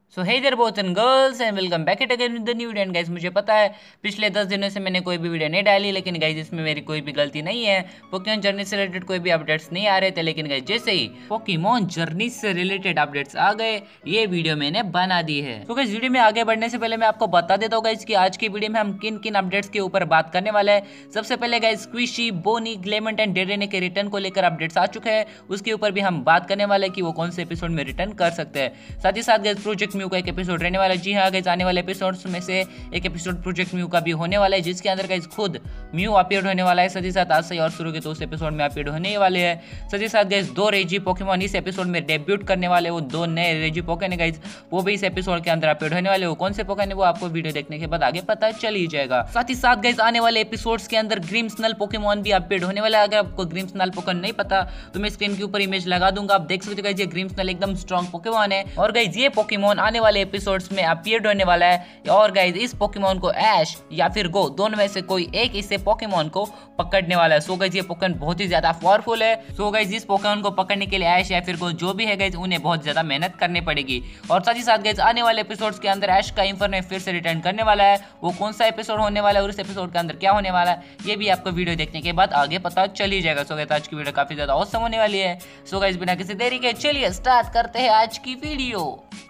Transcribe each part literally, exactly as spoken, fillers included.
So hey there boys and girls and welcome back it again with the new video. And guys मुझे पता है पिछले दस दिनों से मैंने कोई भी वीडियो नहीं डाली, लेकिन गाइस इसमें मेरी कोई भी गलती नहीं है। पोकेमॉन जर्नी से रिलेटेड कोई भी अपडेट्स नहीं आ रहे थे, लेकिन गाइस जैसे ही पोकेमॉन जर्नी से रिलेटेड अपडेट्स आ गए ये वीडियो मैंने बना दी है। तो गाइस वीडियो में आगे बढ़ने से पहले मैं आपको बता देता हूँ गाइस कि आज की वीडियो में हम किन किन अपडेट्स के ऊपर बात करने वाले हैं। सबसे पहले guys Squishy, Bonnie, Clemont and Dedenne के रिटर्न को लेकर अपडेट्स आ चुके हैं, उसके ऊपर भी हम बात करने वाले हैं कि वो कौन से एपिसोड में रिटर्न कर सकते हैं। साथ ही साथ गाइस प्रोजेक्ट म्यू का एक एपिसोड रहने वाला है। जी हाँ गाइस, आने वाले एपिसोड्स में से एक एपिसोड प्रोजेक्ट म्यू का भी होने वाला है, जिसके अंदर गाइस खुद म्यू अपीयर होने वाला है। साथ ही साथ आज से और शुरू के तो उस एपिसोड में अपीयर होने वाले हैं। साथ ही साथ गाइस दो रेजी पोकेमॉन इस एपिसोड में डेब्यूट करने वाले, वो दो नए रेजी पोकेन गाइस वो भी इस एपिसोड के अंदर अपीयर होने वाले। वो कौन से पोकेन है वो आपको वीडियो देखने के बाद आगे पता चल ही जाएगा। साथ ही साथ गाइस आने वाले एपिसोड्स के अंदर ग्रिम्सनल पोकेमॉन भी अपीयर होने वाला है। अगर आपको ग्रिम्सनल पोकेमॉन नहीं पता तो मैं स्क्रीन के ऊपर इमेज लगा दूंगा, आप देख सकते हो गाइस ये ग्रिम्सनल एकदम स्ट्रॉन्ग पोकेमॉन है। और गाइस ये पोकेमॉन आने वाले एपिसोड्स में अपीयर होने वाला है। और गाइस इस पोकेमॉन को ऐश या फिर गो दोनों में से कोई एक इससे पोकेमॉन को पकड़ने वाला है। सो गाइस ये पोकेमॉन बहुत ही ज्यादा पावरफुल है। सो गाइस इस पोकेमॉन को पकड़ने के लिए ऐश या फिर गो जो भी है गाइस उन्हें बहुत ज्यादा मेहनत करनी पड़ेगी। और साथ ही साथ गाइस आने वाले एपिसोड्स के अंदर ऐश का इंफर्नो फिर से रिटर्न करने वाला है। वो कौन सा एपिसोड होने वाला है और उस एपिसोड के अंदर क्या होने वाला है ये भी आपको वीडियो देखने के बाद आगे पता चल ही जाएगा। सो गाइस आज की वीडियो काफी ज्यादा औसम होने वाली है। सो गाइस बिना किसी देरी के चलिए स्टार्ट करते हैं आज की वीडियो।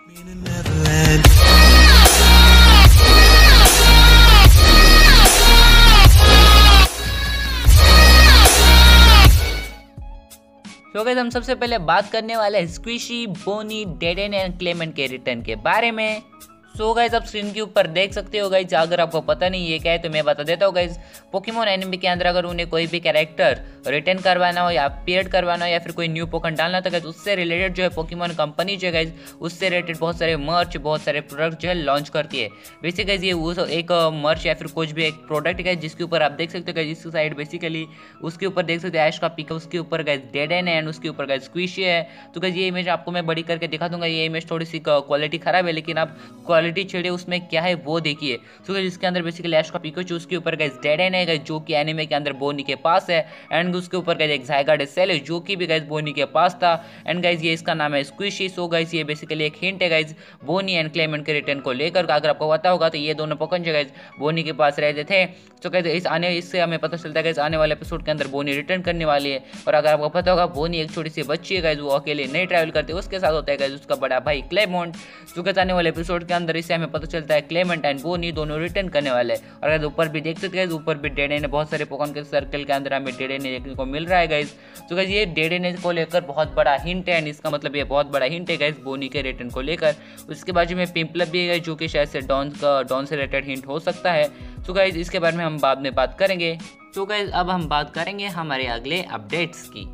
तो गाइस हम सबसे पहले बात करने वाले हैं Squishy, Bonnie, Dedenne and Clemont के रिटर्न के बारे में। सो गाइस आप स्क्रीन के ऊपर देख सकते हो गाइस, अगर आपको पता नहीं ये क्या है तो मैं बता देता हूँ गाइस। पोकेमॉन एनिमे के अंदर अगर उन्हें कोई भी कैरेक्टर रिटर्न करवाना हो या अपीयर करवाना हो या फिर कोई न्यू पोकेमॉन डालना तो गाइस उससे रिलेटेड जो है पोकेमॉन कंपनी जो है गाइस उससे रिलेटेड बहुत सारे मर्च, बहुत सारे प्रोडक्ट जो है लॉन्च करती है। बेसिकली गाइस ये वो एक मर्च या फिर कुछ भी एक प्रोडक्ट है जिसके ऊपर आप देख सकते हो गाइस इसकी साइड बेसिकली उसके ऊपर देख सकते हो ऐश का पिक है, उसके ऊपर गाइस डेडेन है एंड उसके ऊपर गाइस स्क्विशी है। तो गाइस ये इमेज आपको मैं बड़ी करके दिखा दूंगा। ये इमेज थोड़ी सी क्वालिटी खराब है, लेकिन आप क्वालिटी छेड़े उसमें क्या है वो देखिए। तो गाइस इसके अंदर बेसिकली ऐश का पिकाचू, उसके ऊपर गाइस डेडेन है गाइस जो कि एनिमे के अंदर बोनी के पास है, एंड उसके ऊपर गाइस एक ज़ायगाड सेल है जो कि भी गाइस बोनी के पास था। एंड गाइस ये इसका नाम है स्क्विशी। सो गाइस ये बेसिकली एक हिंट है गाइस बोनी एंड क्लेमेंट के रिटर्न को लेकर। अगर आपको पता होगा तो ये दोनों पोकेमॉन जो गाइस बोनी के पास रहते थे। तो गाइस इस आने इससे हमें पता चलता है गाइस आने वाले एपिसोड के अंदर बोनी रिटर्न करने वाली है। और अगर आपको पता होगा बोनी एक छोटी सी बच्ची है गाइस, वो अकेले नहीं ट्रैवल करती, उसके साथ होता है गाइस उसका बड़ा भाई क्लेमेंट। तो गाइस आने वाले एपिसोड के अंदर इससे हमें पता चलता है क्लेमेंट एंड बोनी दोनों रिटर्न करने वाले हैं। और अगर ऊपर भी देख सकते हैं ऊपर भी डेडेन है, बहुत सारे पोकेमॉन के सर्कल के अंदर हमें डेडेन देखने को मिल रहा है गाइस। तो गाइस ये डेडेन को लेकर बहुत बड़ा हिंट है, एंड इसका मतलब ये बहुत बड़ा हिंट है गाइस बोनी के रिटर्न को लेकर। उसके बाजू में पिंपलप भी है जो कि शायद से डॉन का डॉन से रिलेटेड हिंट हो सकता है। तो गाइस इसके बारे में हम बाद में बात करेंगे। तो गाइस अब हम बात करेंगे हमारे अगले अपडेट्स की।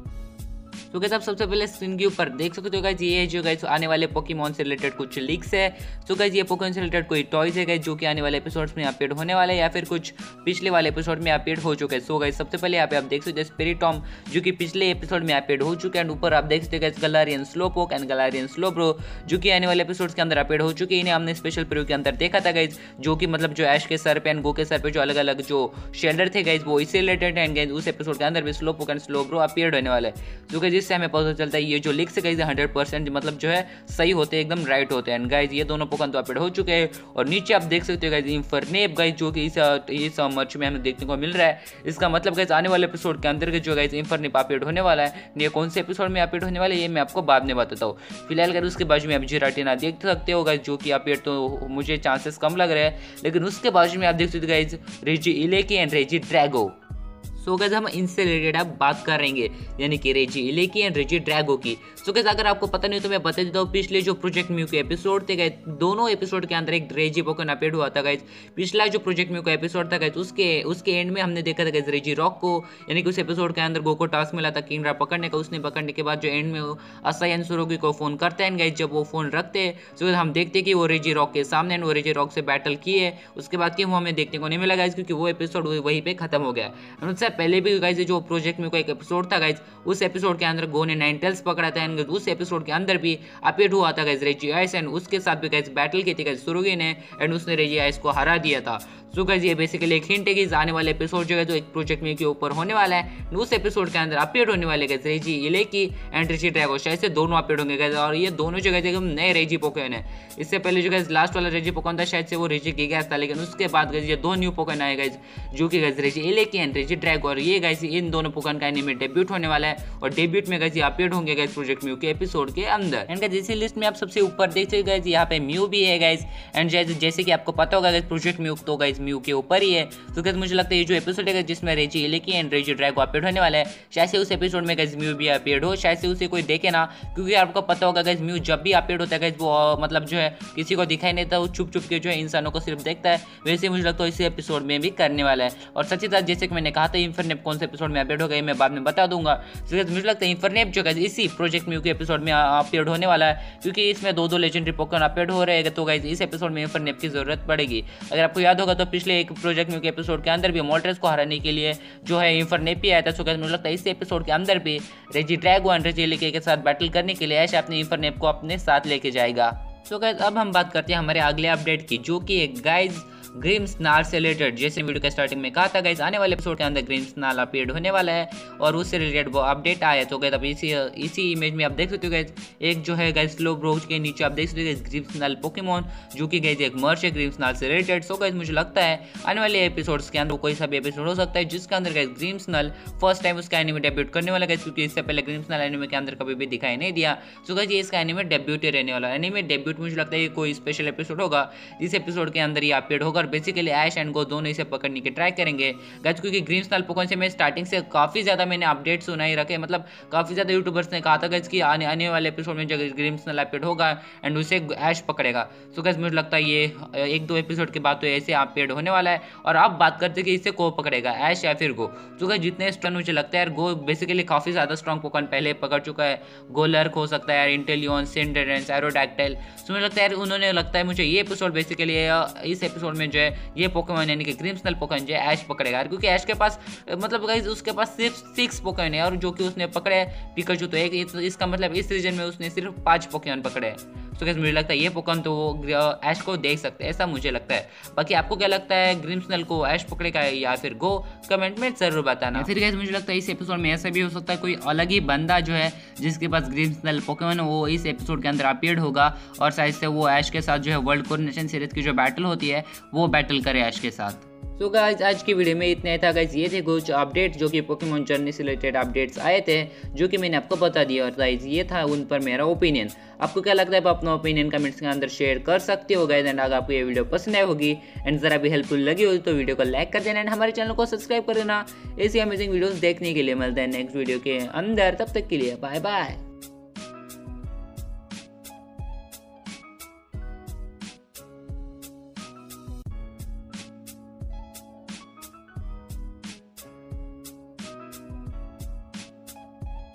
तो गाइस आप सबसे पहले स्क्रीन के ऊपर देख सकते हो गाइस ये है जो गाइस आने वाले पोकेमॉन से रिलेटेड कुछ लीक्स है। तो गाइस ये पोकेमॉन से रिलेटेड कोई टॉयज है गाइस जो कि आने वाले एपिसोड्स में अपडेट होने वाले हैं या फिर कुछ पिछले वाले एपिसोड में अपडेट हो चुके हैं। सो गाइस सबसे पहले यहाँ पे आप देख सकते हो स्पिरिटॉम जो कि पिछले एपिसोड में अपडेट हो चुके हैं। ऊपर आप देख सकते हो guys Galarian Slowpoke and Galarian Slowbro जो कि आने वाले एपिसोड्स के अंदर अपडेट हो चुके हैं। इन्हें हमने स्पेशल प्रीव्यू के अंदर देखा था गाइस, जो कि मतलब जो ऐश के सर पे एंड गो के सर पे जो अलग अलग जो शेल्डर थे गाइस वो इससे रिलेटेड है। एंड उस एपिसोड के अंदर भी स्लोपोक एंड स्लोब्रो अपीयर्ड होने वाले हैं। तो गाइस जिससे हमें पता चलता है ये जो लिक्स है गाइस हंड्रेड परसेंट मतलब जो है सही होते हैं, एकदम राइट होते हैं। एंड गाइस ये दोनों पोकेमॉन तो अपडेट हो चुके हैं। और नीचे आप देख सकते हो गाइस इंफर्नेप गाइस जो कि इस इस मर्च में हमें देखने को मिल रहा है। इसका मतलब गाइस आने वाले एपिसोड के अंदर जो गाइस इंफर्नेप अपडेट होने वाला है, ये कौन से एपिसोड में अपडेट होने वाला है ये मैं आपको बाद में बताता हूँ। फिलहाल गाइस उसके बाजू में आप जिराटिना देख सकते हो गाइस जो कि अपडेट तो मुझे चांसेस कम लग रहे हैं, लेकिन उसके बाजू में आप देख सकते हो guys Regi Eleki and Regi Drago. So guys हम इनसे रिलेटेड अब बात करेंगे, यानी कि रेजी इलेकी एंड रेजी ड्रैगो की। सो गाइस अगर आपको पता नहीं तो मैं बता देता हूँ, पिछले जो प्रोजेक्ट म्यू के एपिसोड थे गाइस दोनों एपिसोड के अंदर एक रेजी पोकेमॉन अपडेट हुआ था गाइस। पिछला जो प्रोजेक्ट म्यू का एपिसोड था गाइस उसके उसके एंड में हमने देखा था गाइस रेजी रॉक को, यानी कि उस एपिसोड के अंदर गो को टास्क मिला था किंगरा पकड़ने का। उसने पकड़ने के बाद जो एंड में असायन सुरोगी को फोन करते हैं गाइस, जब वो फोन रखते हैं तो हम देखते हैं कि वो रेजी रॉक के सामने वो रेजी रॉक से बैटल किए। उसके बाद कि वो हमें देखने को नहीं मिला गाइस क्योंकि वो एपिसोड वहीं पे खत्म हो गया। उससे पहले भी गाइस जो प्रोजेक्ट में कोई एक एपिसोड था गाइस उस एपिसोड के अंदर गो ने नाइनटेल्स पकड़ा था, एंड उस एपिसोड के अंदर भी अपडेट हुआ था गाइस रेजी आइस, एंड उसके साथ भी गाइस बैटल की थी गाइस सुरुगी ने, एंड उसने रेजी आइस को हरा दिया था। सो गाइस ये बेसिकली एक हिंट है कि आने वाले एपिसोड जो है जो एक प्रोजेक्ट म्यू के ऊपर होने वाला है, उस एपिसोड के अंदर अपडेट होने वाले guys Regi Eleki and Regi Drago, शायद से दोनों अपडेट होंगे गाइस। और ये दोनों जो गाइस एकदम नए रेजी पोकेमॉन है। इससे पहले जो गाइस लास्ट वाला रेजी पोकेमॉन था शायद से वो रेजी गिगास था, लेकिन उसके बाद गाइस ये दो न्यू पोकेमॉन आए गाइस जो कि guys Regi Eleki and Regi Drago. और ये गाइस इन दोनों पोकेमॉन का एनीमे डेब्यूट होने वाला है और डेब्यूट में गाइस ये अपडेट होंगे गाइस प्रोजेक्ट म्यू के एपिसोड के अंदर। एंड गाइस इसी लिस्ट में आप सबसे ऊपर देख सकते हो गाइस यहाँ पे म्यू भी है गाइस। एंड जैसे कि आपको पता होगा गाइस प्रोजेक्ट म्यू तो गाइस म्यू के ऊपर ही है। तो गाइस मुझे लगता है ये जो एपिसोड है जिसमें Regi Eleki and Regi Drago update होने वाला है, शायद से उस एपिसोड में गाइस म्यू भी अपडेट हो, शायद से उसे कोई देखे ना, क्योंकि आपको पता होगा गाइस म्यू जब भी अपडेट होता है गाइस वो मतलब जो है किसी को दिखाई नहीं देता, वो छुप छुप के जो है इंसानों को सिर्फ देखता है। वैसे मुझे लगता है इसी एपिसोड में भी करने वाला है। और सच्ची बात जैसे कि मैंने कहा था इन्फरनेप कौन से एपिसोड में अपडेट हो गई मैं बाद में बता दूंगा। तो मुझे लगता है इन्फरनेप जो है इसी प्रोजेक्ट म्यू के एपिसोड में अपडेट होने वाला है, क्योंकि इसमें दो दो लेजेंडरी पोकेमॉन अपडेट हो रहे हैं। तो गाइस इस एपिसोड में इन्फरनेप की जरूरत पड़ेगी। अगर आपको याद होगा तो पिछले एक प्रोजेक्ट म्यू के एपिसोड के अंदर भी मोल्ट्रेस को हराने के लिए जो है इन्फरनेप भी आया था। सो गाइस मुझे लगता है इस एपिसोड के अंदर भी रेजी ड्रैगो एंड रेजी इलेकी के साथ बैटल करने के लिए ऐश अपने इन्फरनेप को अपने साथ लेके जाएगा। सो गाइस अब हम बात करते हैं हमारे अगले अपडेट की, जो कि एक गाइस ग्रिमस्नाल से रिलेटेड, जैसे वीडियो के स्टार्टिंग में कहा था गाइस आने वाले एपिसोड के अंदर ग्रिमस्नाल अपडेट होने वाला है और उससे रिलेटेड वो अपडेट आया। तो गाइस अब इसी इसी इमेज में आप देख सकते हो गाइस एक जो है गाइस स्लो ब्रोच के नीचे आप देख सकते हो गाइस ग्रिमस्नाल पोकेमॉन, जो कि गाइस एक मर्च है ग्रिमस्नाल से रिलेटेड। सो गाइस मुझे लगता है आने वाले एपिसोड्स के अंदर कोई सा भी एपिसोड हो सकता है जिसके अंदर गाइस ग्रिमस्नाल फर्स्ट टाइम उसका एनिमे डेब्यूट करने वाला गाइस, क्योंकि इससे पहले ग्रिमस्नाल एनिमे के अंदर कभी भी दिखाई नहीं दिया। सो गाइस ये इसका एनिमे डेब्यूट रहने वाला है। एनिमे डेब्यूट मुझे लगता है कोई स्पेशल एपिसोड होगा जिस एपिसोड के अंदर ये अपडेट होगा और बेसिकली ऐश एंड गो दोनों इसे पकड़ने की ट्राई करेंगे गाइस, क्योंकि ग्रिमस्नाल पोकेमॉन से मैं स्टार्टिंग से काफी ज्यादा मैंने अपडेट सुना ही रखे, मतलब काफी ज्यादा यूट्यूबर्स ने कहा था गाइस कि आने आने वाले एपिसोड में जो ग्रिमस्नाल अपडेट होगा एंड उसे ऐश पकड़ेगा। सो गाइस मुझे लगता है ये एक दो एपिसोड के बाद तो ऐसे अपडेट होने वाला है। और अब बात करते हैं कि इसे को पकड़ेगा, ऐश या फिर गो। तो गाइस जितने स्ट्रॉन्ग मुझे लगता है यार गो बेसिकली काफी ज्यादा स्ट्रॉन्ग पोकेमॉन पहले पकड़ चुका है। गो लर्क हो सकता है यार, इंटेलियन, सिंडेरेंस, एरोडैक्टाइल। सो मुझे लगता है यार उन्होंने लगता है मुझे ये एपिसोड बेसिकली इस एपिसोड में जो है ये पोकेमॉन यानी कि ग्रिमस्नाल पोकेमॉन जो है ऐश पकड़ेगा, क्योंकि ऐश के पास मतलब गाइस उसके पास सिर्फ सिक्स पोकेमॉन है और जो कि उसने पकड़े हैं पिकाचू तो एक, तो इसका मतलब इस रीजन में उसने सिर्फ पांच पोकेमॉन पकड़े हैं। तो गाइस मुझे लगता है ये पोकेमॉन तो वो ऐश को देख सकते हैं, ऐसा मुझे लगता है। बाकी आपको क्या लगता है ग्रिमस्नाल को ऐश पकड़ेगा या फिर गो, कमेंट में जरूर बताना। फिर गाइस मुझे लगता है इस एपिसोड में ऐसा भी हो सकता है कोई अलग ही बंदा जो है जिसके पास ग्रिमस्नाल पोकेमॉन वो इस एपिसोड के अंदर अपीयर्ड होगा और शायद से वो ऐश के साथ जो है वर्ल्ड कोऑर्डिनेशन सीरीज की जो बैटल होती है वो बैटल करे ऐश के साथ। सो गाइस आज की वीडियो में इतना ही था गाइस। ये थे कुछ अपडेट जो कि पोकेमॉन जर्नी से रिलेटेड अपडेट्स आए थे जो कि मैंने आपको बता दिया, और गाइस ये था उन पर मेरा ओपिनियन। आपको क्या लगता है आप अपना ओपिनियन कमेंट्स के अंदर शेयर कर सकते हो गाइस। एंड अगर आपको ये वीडियो पसंद आई होगी एंड जरा भी हेल्पफुल लगी होगी तो वीडियो को लाइक कर देना एंड हमारे चैनल को सब्सक्राइब कर देना ऐसी अमेजिंग वीडियोस देखने के लिए। मिलते हैं नेक्स्ट वीडियो के अंदर, तब तक के लिए बाय बाय।